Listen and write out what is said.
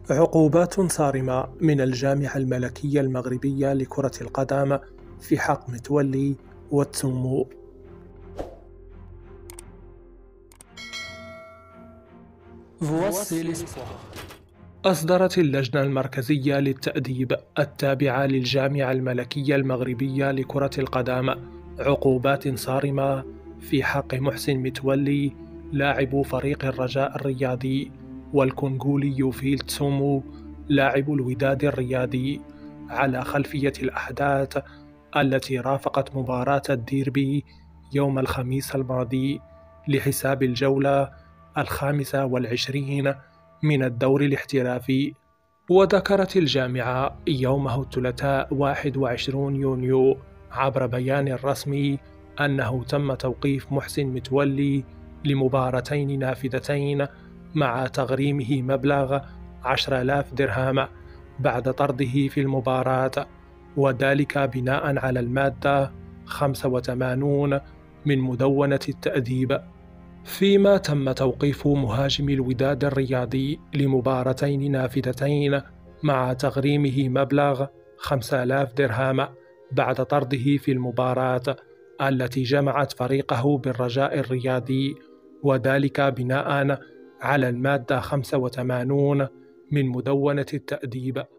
عقوبات صارمة من الجامعة الملكية المغربية لكرة القدم في حق متولي وتسومو. أصدرت اللجنة المركزية للتأديب التابعة للجامعة الملكية المغربية لكرة القدم عقوبات صارمة في حق محسن متولي لاعب فريق الرجاء الرياضي، والكونغولي يوفيل تسومو لاعب الوداد الرياضي، على خلفية الأحداث التي رافقت مباراة الديربي يوم الخميس الماضي لحساب الجولة 25 من الدور الاحترافي. وذكرت الجامعة يومه الثلاثاء 21 يونيو عبر بيان رسمي أنه تم توقيف محسن متولي لمباراتين نافذتين مع تغريمه مبلغ 10,000 درهم بعد طرده في المباراة، وذلك بناء على المادة 85 من مدونة التأديب. فيما تم توقيف مهاجم الوداد الرياضي لمباراتين نافذتين مع تغريمه مبلغ 5,000 درهم بعد طرده في المباراة التي جمعت فريقه بالرجاء الرياضي، وذلك بناء على المادة 85 من مدونة التأديب.